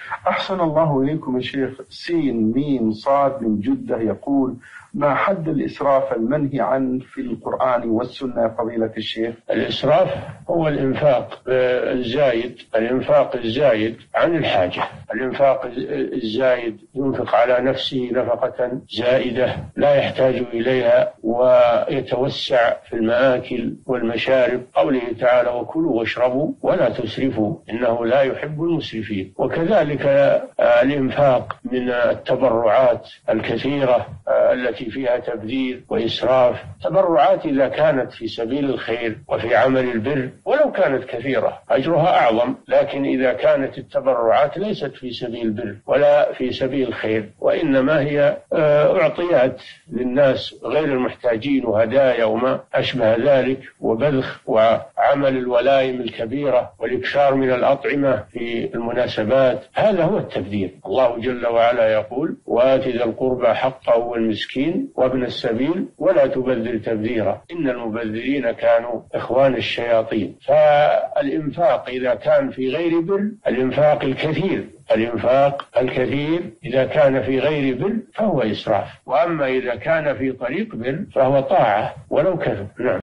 أحسن الله إليكم يا شيخ. سين ميم صاد من جدة يقول: ما حد الإسراف المنهي عنه في القرآن والسنة فضيلة الشيخ؟ الإسراف هو الإنفاق الزايد عن الحاجة. الإنفاق الزايد ينفق على نفسه نفقة زائدة لا يحتاج إليها ويتوسع في المآكل والمشارب. قوله تعالى: وكلوا واشربوا ولا تسرفوا إنه لا يحب المسرفين. وكذلك الإنفاق من التبرعات الكثيرة التي فيها تبذير وإسراف. تبرعات إذا كانت في سبيل الخير وفي عمل البر ولو كانت كثيرة أجرها أعظم، لكن إذا كانت التبرعات ليست في سبيل البر ولا في سبيل الخير وإنما هي أعطيات للناس غير المحتاجين وهدايا وما أشبه ذلك وبذخ وعمل الولائم الكبيرة والإكثار من الأطعمة في المناسبات، هذا هو التبذير. الله جل وعلا يقول: وآت ذا القربى حقه والمسكين وابن السبيل ولا تبذر تبذيرا إن المبذرين كانوا إخوان الشياطين. فالإنفاق إذا كان في غير بر، الإنفاق الكثير إذا كان في غير بر فهو إسراف، وأما إذا كان في طريق بر فهو طاعة ولو كثر. نعم.